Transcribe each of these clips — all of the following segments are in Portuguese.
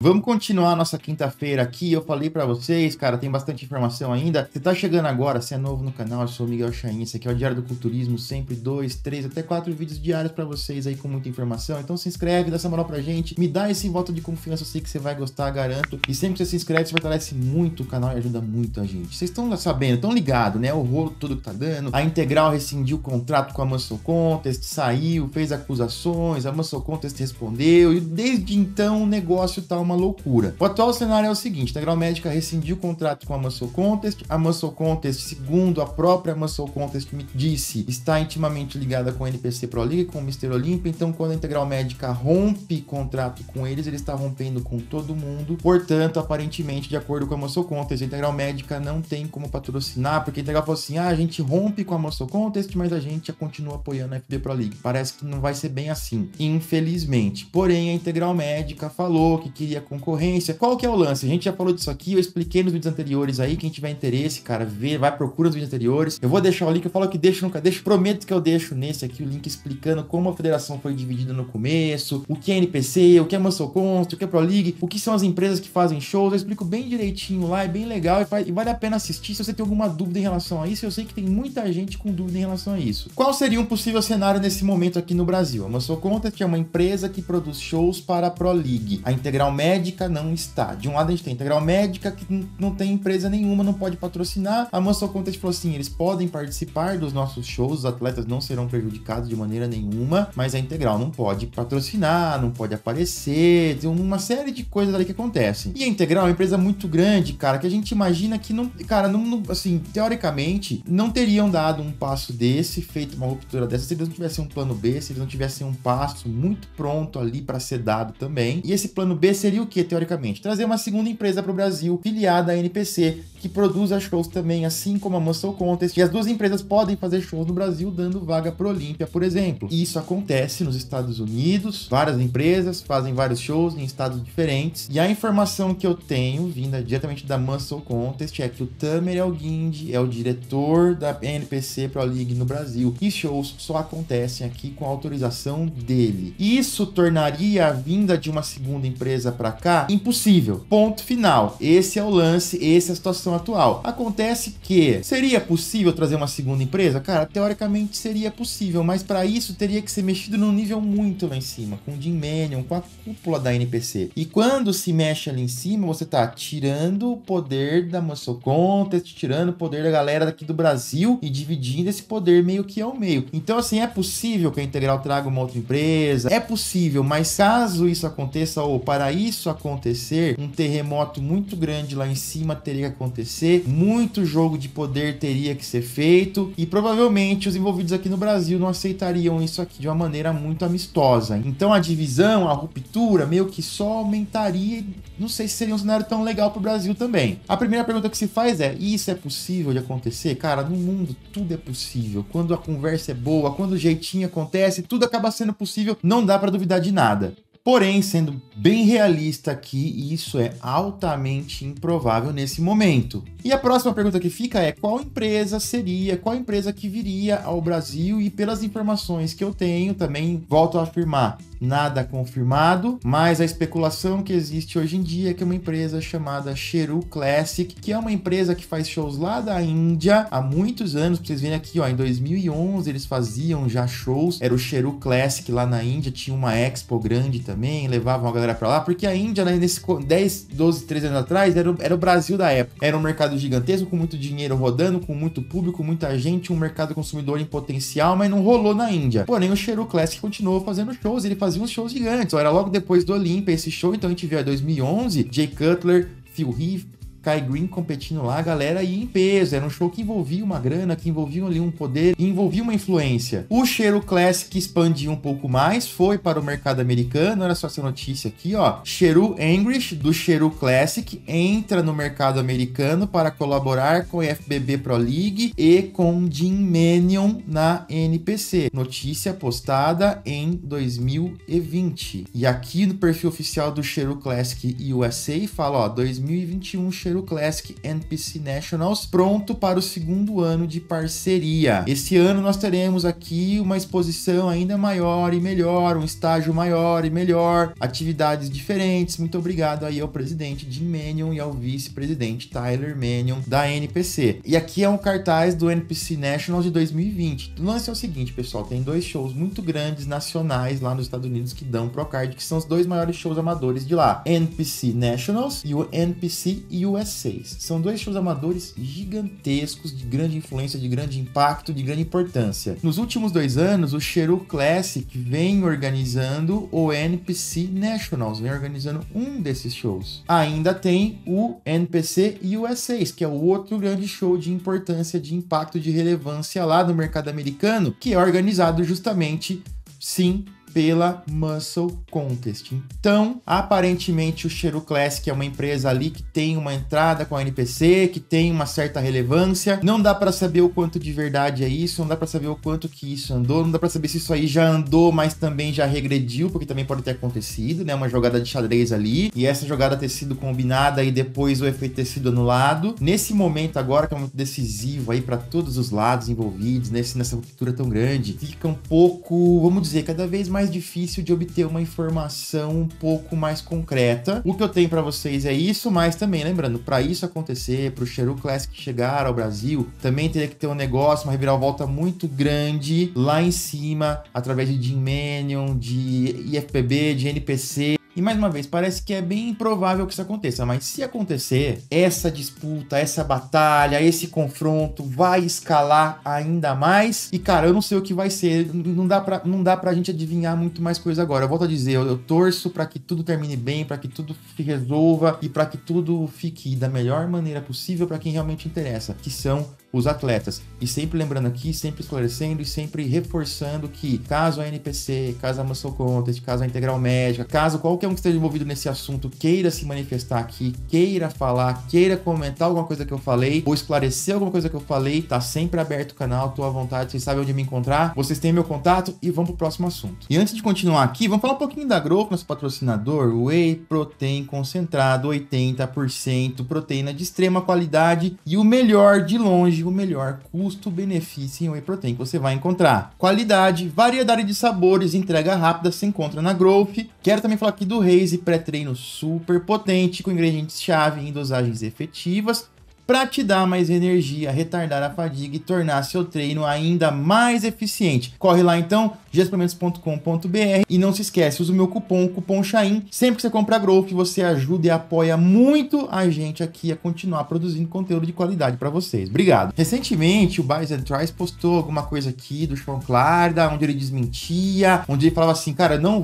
Vamos continuar a nossa quinta-feira aqui. Eu falei pra vocês, cara, tem bastante informação ainda. Você tá chegando agora, você é novo no canal, eu sou o Miguel Chain, esse aqui é o Diário do Culturismo, sempre 2, 3, até 4 vídeos diários pra vocês aí com muita informação. Então se inscreve, dá essa moral pra gente, me dá esse voto de confiança, eu sei que você vai gostar, garanto. E sempre que você se inscreve, você fortalece muito o canal e ajuda muito a gente. Vocês estão sabendo, estão ligados, né? O rolo todo que tá dando. A Integral rescindiu o contrato com a Muscle Contest, saiu, fez acusações, a Muscle Contest respondeu e desde então o negócio tá uma loucura. O atual cenário é o seguinte: a Integral Médica rescindiu o contrato com a Muscle Contest. A Muscle Contest, segundo a própria Muscle Contest me disse, está intimamente ligada com a NPC Pro League, com o Mr. Olympia. Então, quando a Integral Médica rompe contrato com eles, ele está rompendo com todo mundo. Portanto, aparentemente, de acordo com a Muscle Contest, a Integral Médica não tem como patrocinar, porque a Integral falou assim: a gente rompe com a Muscle Contest, mas a gente já continua apoiando a FB Pro League. Parece que não vai ser bem assim, infelizmente. Porém, a Integral Médica falou que queria concorrência. Qual que é o lance? A gente já falou disso aqui, eu expliquei nos vídeos anteriores aí. Quem tiver interesse, cara, vê, vai, procura os vídeos anteriores. Eu vou deixar o link, eu falo que deixo, nunca deixo. Prometo que eu deixo nesse aqui o link explicando como a federação foi dividida no começo, o que é NPC, o que é Muscle Contest, o que é Pro League, o que são as empresas que fazem shows. Eu explico bem direitinho lá, é bem legal e vale a pena assistir se você tem alguma dúvida em relação a isso. Eu sei que tem muita gente com dúvida em relação a isso. Qual seria um possível cenário nesse momento aqui no Brasil? A Muscle Contest é uma empresa que produz shows para a Pro League. A Integral Médica não está. De um lado a gente tem a Integral Médica, que não tem empresa nenhuma, não pode patrocinar. A Muscle Contest falou assim: eles podem participar dos nossos shows, os atletas não serão prejudicados de maneira nenhuma, mas a Integral não pode patrocinar, não pode aparecer, tem uma série de coisas ali que acontecem. E a Integral é uma empresa muito grande, cara, que a gente imagina que não, cara, não, assim, teoricamente, não teriam dado um passo desse, feito uma ruptura dessa, se eles não tivessem um plano B, se eles não tivessem um passo muito pronto ali para ser dado também. E esse plano B seria o que, teoricamente? Trazer uma segunda empresa para o Brasil, filiada à NPC, que produza shows também, assim como a Muscle Contest, e as duas empresas podem fazer shows no Brasil, dando vaga pro Olympia, por exemplo. E isso acontece nos Estados Unidos, várias empresas fazem vários shows em estados diferentes, e a informação que eu tenho, vinda diretamente da Muscle Contest, é que o Tamer Elguindi é o diretor da NPC Pro League no Brasil, e shows só acontecem aqui com a autorização dele. Isso tornaria a vinda de uma segunda empresa para cá impossível. Ponto final. Esse é o lance, essa é a situação atual. Acontece que seria possível trazer uma segunda empresa? Cara, teoricamente seria possível, mas para isso teria que ser mexido num nível muito lá em cima, com o Jim Manion, com a cúpula da NPC. E quando se mexe ali em cima, você tá tirando o poder da Muscle Contest, tirando o poder da galera daqui do Brasil e dividindo esse poder meio que ao meio. Então, assim, é possível que a Integral traga uma outra empresa? É possível, mas caso isso aconteça, ou para isso acontecer, um terremoto muito grande lá em cima teria que acontecer, muito jogo de poder teria que ser feito, e provavelmente os envolvidos aqui no Brasil não aceitariam isso aqui de uma maneira muito amistosa. Então a divisão, a ruptura, meio que só aumentaria. Não sei se seria um cenário tão legal pro Brasil também. A primeira pergunta que se faz é: isso é possível de acontecer? Cara, no mundo tudo é possível. Quando a conversa é boa, quando o jeitinho acontece, tudo acaba sendo possível, não dá pra duvidar de nada. Porém, sendo bem realista aqui, isso é altamente improvável nesse momento. E a próxima pergunta que fica é: qual empresa que viria ao Brasil? E pelas informações que eu tenho, também volto a afirmar, nada confirmado, mas a especulação que existe hoje em dia é que é uma empresa chamada Cheru Classic, que é uma empresa que faz shows lá da Índia há muitos anos. Pra vocês verem aqui, ó, em 2011 eles faziam já shows, era o Cheru Classic lá na Índia, tinha uma expo grande também, levavam a galera pra lá, porque a Índia, né, nesse 10, 12, 13 anos atrás, era o Brasil da época. Era um mercado gigantesco, com muito dinheiro rodando, com muito público, muita gente, um mercado consumidor em potencial, mas não rolou na Índia. Porém, o Cheru Classic continuou fazendo shows, ele fazia uns shows gigantes. Era logo depois do Olympia esse show, então a gente viu em 2011, Jay Cutler, Phil Heath, Kai Green competindo lá, a galera ia em peso. Era um show que envolvia uma grana, que envolvia ali um poder, e envolvia uma influência. O Cheru Classic expandiu um pouco mais, foi para o mercado americano. Olha só essa notícia aqui, ó. Cheru English, do Cheru Classic, entra no mercado americano para colaborar com a FBB Pro League e com Jim Manion na NPC. Notícia postada em 2020. E aqui no perfil oficial do Cheru Classic USA fala, ó, 2021 Cheru Cheru Classic NPC Nationals, pronto para o segundo ano de parceria. Esse ano nós teremos aqui uma exposição ainda maior e melhor, um estágio maior e melhor, atividades diferentes. Muito obrigado aí ao presidente Jim Manion e ao vice-presidente Tyler Manion da NPC. E aqui é um cartaz do NPC Nationals de 2020. O lance é o seguinte, pessoal, tem dois shows muito grandes nacionais lá nos Estados Unidos que dão Procard, que são os dois maiores shows amadores de lá, NPC Nationals e o NPC USA. São dois shows amadores gigantescos, de grande influência, de grande impacto, de grande importância. Nos últimos 2 anos, o Cheru Classic vem organizando o NPC Nationals, vem organizando um desses shows. Ainda tem o NPC USA, que é o outro grande show de importância, de impacto, de relevância lá no mercado americano, que é organizado justamente, sim, pela Muscle Contest. Então, aparentemente o Cheru Classic é uma empresa ali que tem uma entrada com a NPC, que tem uma certa relevância. Não dá para saber o quanto de verdade é isso, não dá para saber o quanto que isso andou, não dá para saber se isso aí já andou, mas também já regrediu, porque também pode ter acontecido, né? Uma jogada de xadrez ali, e essa jogada ter sido combinada e depois o efeito ter sido anulado. Nesse momento agora, que é muito decisivo aí para todos os lados envolvidos, nessa ruptura tão grande, fica um pouco, vamos dizer, cada vez mais difícil de obter uma informação um pouco mais concreta. O que eu tenho para vocês é isso, mas também lembrando, para isso acontecer, para o Cheru Classic chegar ao Brasil, também teria que ter um negócio, uma reviravolta muito grande lá em cima, através de Jim Manion, de IFBB, de NPC. E mais uma vez, parece que é bem improvável que isso aconteça, mas se acontecer, essa disputa, essa batalha, esse confronto vai escalar ainda mais. E cara, eu não sei o que vai ser, não dá pra gente adivinhar muito mais coisa agora. Eu volto a dizer, eu torço para que tudo termine bem, para que tudo se resolva e para que tudo fique da melhor maneira possível para quem realmente interessa, que são os atletas. E sempre lembrando aqui, sempre esclarecendo e sempre reforçando que caso a NPC, caso a Muscle Contest, caso a Integral Médica, caso qualquer um que esteja envolvido nesse assunto queira se manifestar aqui, queira falar, queira comentar alguma coisa que eu falei ou esclarecer alguma coisa que eu falei, tá sempre aberto o canal, tô à vontade, vocês sabem onde me encontrar, vocês têm meu contato e vamos pro próximo assunto. E antes de continuar aqui, vamos falar um pouquinho da Growth, nosso patrocinador, Whey Protein concentrado, 80%, proteína de extrema qualidade e o melhor de longe, o melhor custo-benefício em Whey Protein que você vai encontrar. Qualidade, variedade de sabores, entrega rápida, você encontra na Growth. Quero também falar aqui do Raze pré-treino super potente, com ingredientes-chave em dosagens efetivas, para te dar mais energia, retardar a fadiga e tornar seu treino ainda mais eficiente. Corre lá então, gsplementos.com.br e não se esquece, usa o meu cupom Chain. Sempre que você compra a Growth, você ajuda e apoia muito a gente aqui a continuar produzindo conteúdo de qualidade para vocês. Obrigado. Recentemente, o Buys and Tries postou alguma coisa aqui do Sean Clarda, onde ele desmentia, onde ele falava assim, cara, não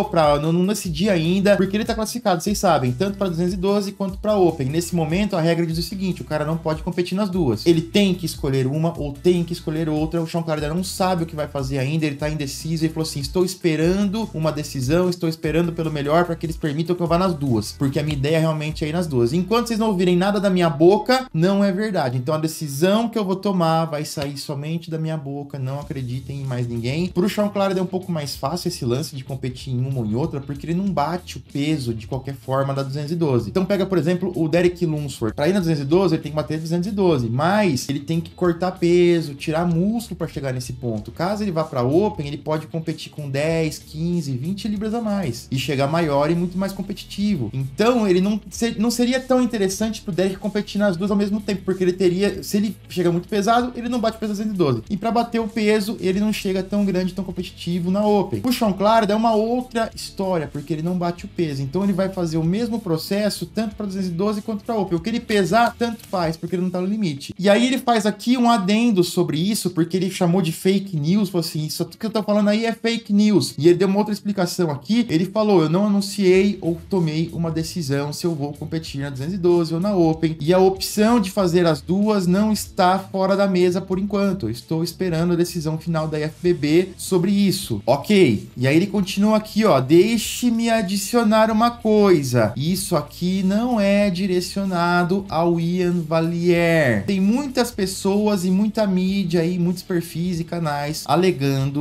decidi ainda, porque ele tá classificado, vocês sabem, tanto para 212 quanto para Open. Nesse momento, a regra diz o seguinte, o cara não pode competir nas duas. Ele tem que escolher uma ou tem que escolher outra. O Sean Clarda não sabe o que vai fazer ainda, ele tá indeciso. Ele falou assim, estou esperando uma decisão, estou esperando pelo melhor para que eles permitam que eu vá nas duas, porque a minha ideia realmente é ir nas duas. Enquanto vocês não ouvirem nada da minha boca, não é verdade. Então a decisão que eu vou tomar vai sair somente da minha boca, não acreditem em mais ninguém. Pro Sean Clarda é um pouco mais fácil esse lance de competir em uma ou em outra, porque ele não bate o peso de qualquer forma da 212. Então pega, por exemplo, o Derek Lunsford. Para ir na 212, ele tem que bater 212, mas ele tem que cortar peso, tirar músculo para chegar nesse ponto. Caso ele vá para Open, ele pode competir com 10, 15, 20 libras a mais e chegar maior e muito mais competitivo. Então, ele não seria tão interessante pro Derek competir nas duas ao mesmo tempo, porque ele teria, se ele chega muito pesado, ele não bate o peso 212. E para bater o peso, ele não chega tão grande, tão competitivo na Open. O Sean Clarda é uma outra história, porque ele não bate o peso. Então, ele vai fazer o mesmo processo tanto para 212 quanto para Open. O que ele pesar, tanto faz, porque ele não tá no limite. E aí ele faz aqui um adendo sobre isso, porque ele chamou de fake news, falou assim, isso que eu tô falando aí é fake news. E ele deu uma outra explicação aqui, ele falou, eu não anunciei ou tomei uma decisão se eu vou competir na 212 ou na Open, e a opção de fazer as duas não está fora da mesa por enquanto, eu estou esperando a decisão final da IFBB sobre isso. Ok, e aí ele continua aqui, ó, deixe-me adicionar uma coisa, isso aqui não é direcionado ao Ian Valliere. Tem muitas pessoas e muita mídia aí, muitos perfis e canais alegando que eu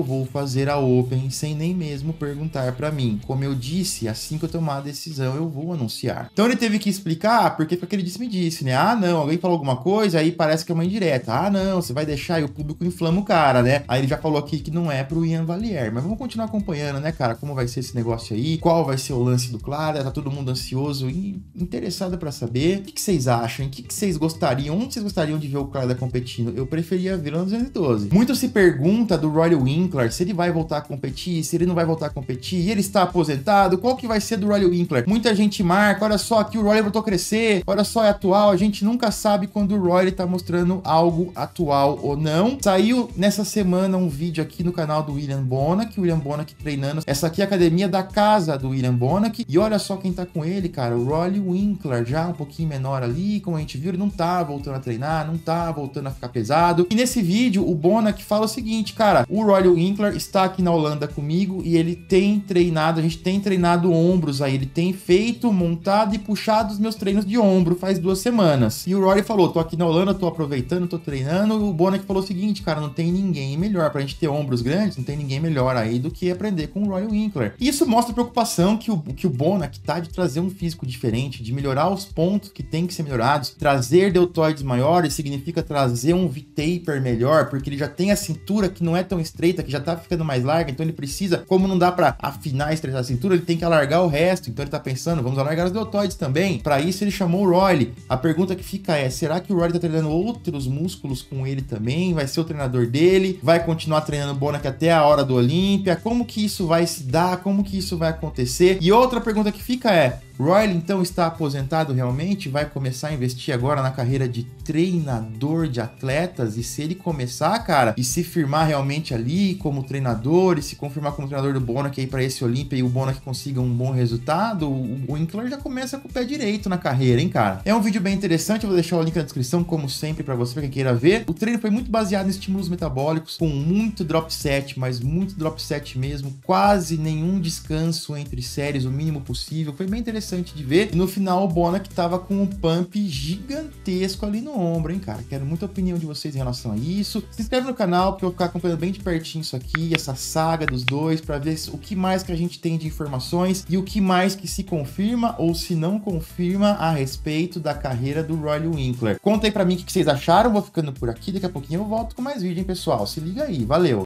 vou fazer a Open sem nem mesmo perguntar pra mim. Como eu disse, assim que eu tomar a decisão, eu vou anunciar. Então ele teve que explicar porque foi o que ele disse, né? Ah, não, alguém falou alguma coisa, aí parece que é uma indireta. Ah, não, você vai deixar e o público inflama o cara, né? Aí ele já falou aqui que não é pro Ian Valliere. Mas vamos continuar acompanhando, né, cara? Como vai ser esse negócio aí? Qual vai ser o lance do Clara? Tá todo mundo ansioso e interessado pra saber. O que vocês acham? O que vocês gostariam? Onde vocês gostariam de ver o Clara competindo? Eu preferia ver no 212. Muito se pergunta do Rory Winkler se ele vai voltar a competir, se ele não vai voltar a competir, e ele está aposentado, qual que vai ser do Rory Winkler? Muita gente marca, olha só, aqui o Rory voltou a crescer, olha só, é atual, a gente nunca sabe quando o Rory tá mostrando algo atual ou não. Saiu nessa semana um vídeo aqui no canal do William Bonac, o William Bonac treinando, essa aqui é a academia da casa do William Bonac, e olha só quem tá com ele, cara, o Rory Winkler, já um pouquinho menor ali, como a gente viu, ele não tá voltando a treinar, não tá voltando a ficar pesado, e nesse vídeo o Bonac fala o seguinte, cara, o Rory Winkler está aqui na Holanda comigo e ele tem treinado, a gente tem treinado ombros aí, ele tem feito, montado e puxado os meus treinos de ombro faz 2 semanas. E o Rory falou, tô aqui na Holanda, tô aproveitando, tô treinando, e o Bonac falou o seguinte, cara, não tem ninguém melhor, pra gente ter ombros grandes, não tem ninguém melhor aí do que aprender com o Rory Winkler. E isso mostra a preocupação que o Bonac tá de trazer um físico diferente, de melhorar os pontos que tem que ser melhorados, trazer deltoides maiores significa trazer um V-taper melhor, porque ele já tem a cintura que não é tão estreita, que já tá ficando mais larga, então ele precisa, como não dá pra afinar e estreitar a cintura, ele tem que alargar o resto, então ele tá pensando, vamos alargar os deltoides também. Pra isso ele chamou o Rory. A pergunta que fica é, será que o Rory tá treinando outros músculos com ele também? Vai ser o treinador dele? Vai continuar treinando o Bonac até a hora do Olímpia? Como que isso vai se dar? Como que isso vai acontecer? E outra pergunta que fica é, Rory então está aposentado realmente? Vai começar a investir agora na carreira de treinador de atletas? E se ele começar, cara, e se firmar realmente ali como treinador e se confirmar como treinador do Bonac aí para esse Olímpia e o Bonac consiga um bom resultado, o Winkler já começa com o pé direito na carreira, hein, cara? É um vídeo bem interessante, eu vou deixar o link na descrição, como sempre, para você, pra quem queira ver. O treino foi muito baseado em estímulos metabólicos, com muito drop set, mas muito drop set mesmo, quase nenhum descanso entre séries, o mínimo possível. Foi bem interessante de ver. E no final o Bonac tava com um pump gigantesco ali no ombro, hein, cara? Quero muita opinião de vocês em relação a isso. Se inscreve no canal, porque eu vou ficar acompanhando bem de pertinho isso aqui, essa saga dos dois, para ver o que mais que a gente tem de informações e o que mais que se confirma ou se não confirma a respeito da carreira do Rory Winkler. Conta aí pra mim o que vocês acharam, vou ficando por aqui, daqui a pouquinho eu volto com mais vídeo, hein, pessoal? Se liga aí, valeu!